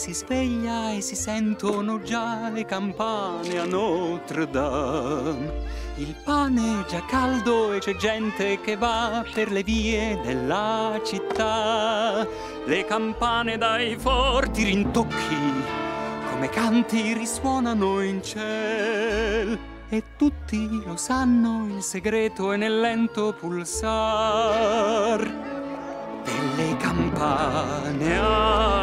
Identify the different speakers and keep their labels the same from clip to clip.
Speaker 1: si sveglia e si sentono già le campane a Notre-Dame. Il pane è già caldo e c'è gente che va per le vie della città. Le campane dai forti rintocchi, come canti risuonano in ciel. E tutti lo sanno, il segreto è nel lento pulsar delle campane a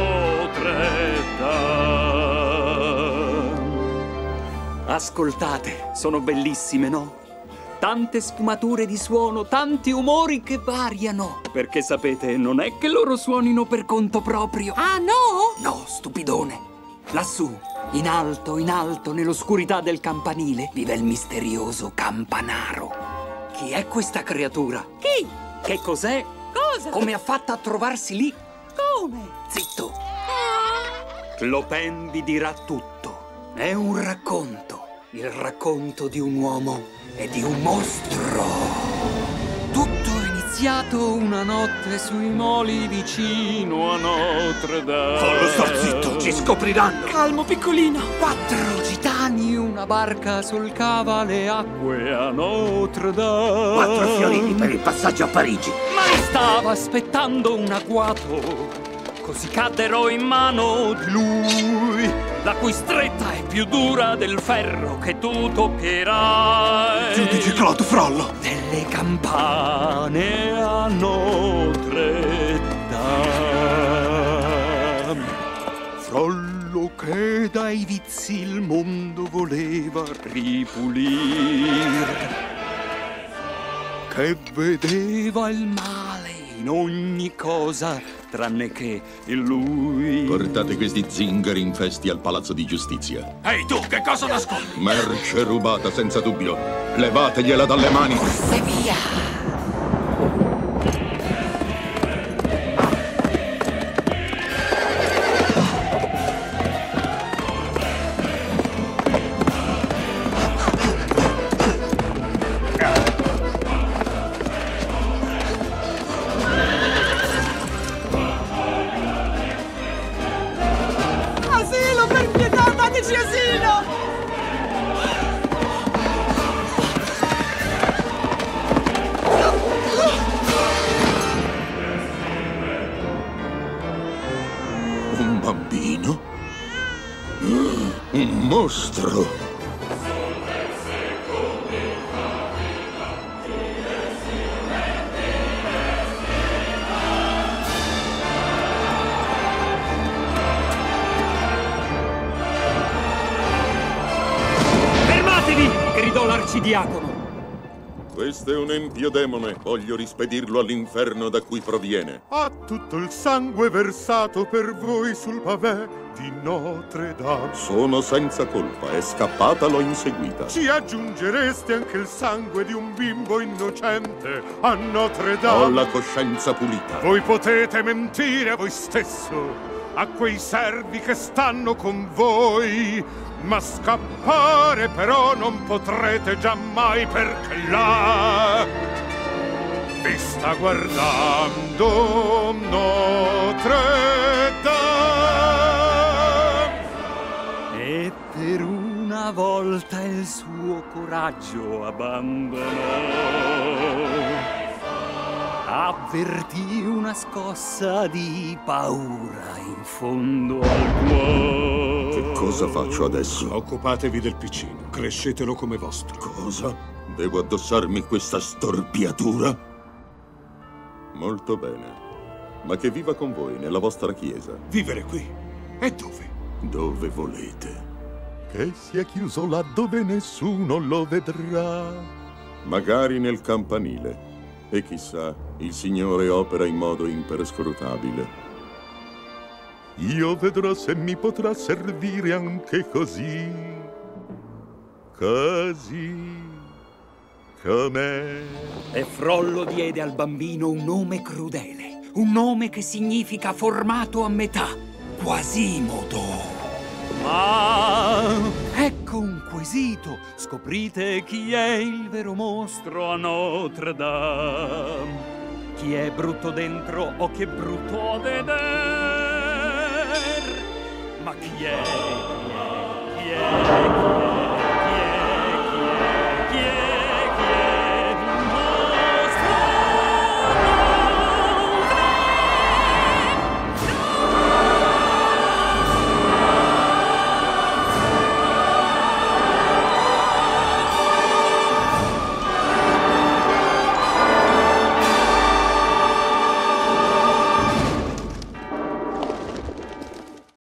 Speaker 1: Notre-Dame. Ascoltate, sono bellissime, no? Tante sfumature di suono, tanti umori che variano. Perché sapete, non è che loro suonino per conto proprio.
Speaker 2: Ah, no?
Speaker 1: No, stupidone. Lassù, in alto, nell'oscurità del campanile, vive il misterioso campanaro. Chi è questa creatura?
Speaker 2: Chi?
Speaker 1: Che cos'è?
Speaker 2: Cosa?
Speaker 1: Come ha fatto a trovarsi lì?
Speaker 2: Come?
Speaker 1: Zitto! Clopin vi dirà tutto. È un racconto. Il racconto di un uomo e di un mostro. Tutto è iniziato una notte sui moli vicino a Notre-Dame.
Speaker 3: Fallo star zitto, ci scopriranno.
Speaker 2: Calmo, piccolino.
Speaker 1: 4 gitani, una barca solcava le acque a Notre-Dame.
Speaker 3: 4 fiorini per il passaggio a Parigi.
Speaker 1: Ma li stava aspettando un agguato, così caddero in mano di lui, la cui stretta è più dura del ferro che tu toccherai.
Speaker 3: Giudice Claude Frollo.
Speaker 1: Delle campane a Notre-Dame. Frollo che dai vizi il mondo voleva ripulire, che vedeva il male in ogni cosa tranne che in lui.
Speaker 4: Portate questi zingari infesti al palazzo di giustizia.
Speaker 3: Ehi tu, che cosa nascondi?
Speaker 4: Merce rubata senza dubbio. Levategliela dalle mani.
Speaker 1: Forse via.
Speaker 4: Un bambino? Un mostro!
Speaker 1: Fermatevi! Gridò l'Archdiacono.
Speaker 4: Questo è un empio demone. Voglio rispedirlo all'inferno da cui proviene.
Speaker 5: Ha tutto il sangue versato per voi sul pavé di Notre-Dame.
Speaker 4: Sono senza colpa. È scappata, l'ho inseguita.
Speaker 5: Ci aggiungereste anche il sangue di un bimbo innocente a Notre-Dame.
Speaker 4: Ho la coscienza pulita.
Speaker 5: Voi potete mentire a voi stesso, a quei servi che stanno con voi, ma scappare però non potrete giammai, perché là vi sta guardando Notre-Dame.
Speaker 1: E per una volta il suo coraggio abbandonò. Avvertì una scossa di paura in fondo al cuore.
Speaker 4: Che cosa faccio adesso?
Speaker 3: Occupatevi del piccino, crescetelo come vostro.
Speaker 4: Cosa? Devo addossarmi questa storpiatura? Molto bene. Ma che viva con voi nella vostra chiesa.
Speaker 3: Vivere qui? E dove?
Speaker 4: Dove volete.
Speaker 5: Che sia chiuso là dove nessuno lo vedrà.
Speaker 4: Magari nel campanile. E chissà, il Signore opera in modo imperscrutabile.
Speaker 5: Io vedrò se mi potrà servire anche così. Così com'è.
Speaker 1: E Frollo diede al bambino un nome crudele, un nome che significa formato a metà, Quasimodo. Ma ecco un quesito, scoprite chi è il vero mostro a Notre-Dame. Chi è brutto dentro o chi è brutto a veder? piedi.